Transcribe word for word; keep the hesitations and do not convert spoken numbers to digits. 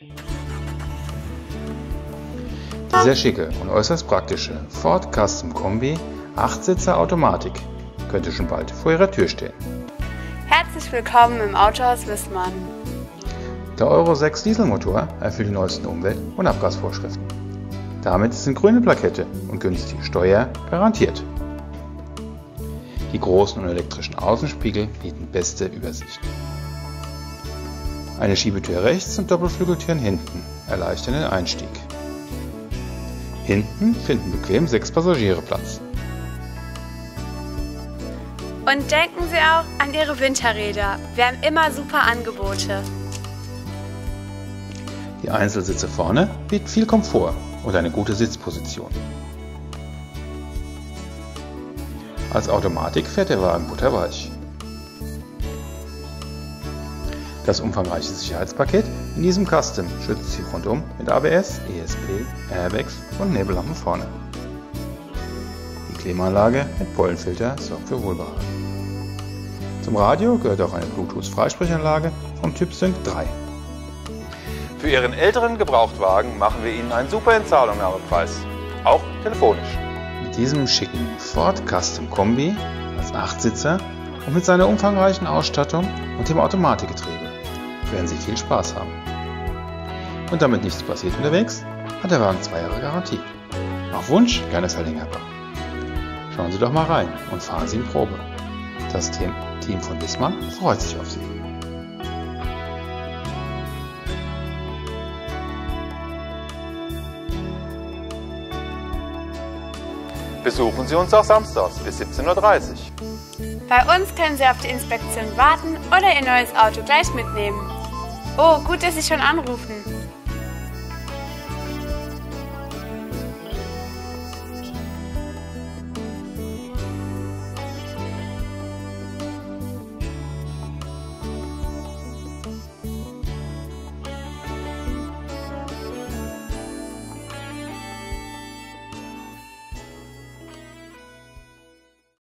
Die sehr schicke und äußerst praktische Ford Custom Kombi Achtsitzer Automatik könnte schon bald vor Ihrer Tür stehen. Herzlich willkommen im Autohaus Wissmann. Der Euro sechs Dieselmotor erfüllt die neuesten Umwelt- und Abgasvorschriften. Damit sind grüne Plakette und günstige Steuer garantiert. Die großen und elektrischen Außenspiegel bieten beste Übersicht. Eine Schiebetür rechts und Doppelflügeltüren hinten erleichtern den Einstieg. Hinten finden bequem sechs Passagiere Platz. Und denken Sie auch an Ihre Winterräder. Wir haben immer super Angebote. Die Einzelsitze vorne bieten viel Komfort und eine gute Sitzposition. Als Automatik fährt der Wagen butterweich. Das umfangreiche Sicherheitspaket in diesem Custom schützt Sie rundum mit A B S, E S P, Airbags und Nebellampen vorne. Die Klimaanlage mit Pollenfilter sorgt für Wohlbehagen. Zum Radio gehört auch eine Bluetooth-Freisprechanlage vom Typ Sync drei. Für Ihren älteren Gebrauchtwagen machen wir Ihnen einen super Entzahlungnahmepreis, auch telefonisch. Mit diesem schicken Ford Custom Kombi als Achtsitzer und mit seiner umfangreichen Ausstattung und dem Automatikgetriebe werden Sie viel Spaß haben. Und damit nichts passiert unterwegs, hat der Wagen zwei Jahre Garantie. Auf Wunsch gerne verlängerbar. Schauen Sie doch mal rein und fahren Sie in Probe. Das Team von Wissmann freut sich auf Sie. Besuchen Sie uns auch samstags bis siebzehn Uhr dreißig. Bei uns können Sie auf die Inspektion warten oder Ihr neues Auto gleich mitnehmen. Oh, gut, dass Sie schon anrufen.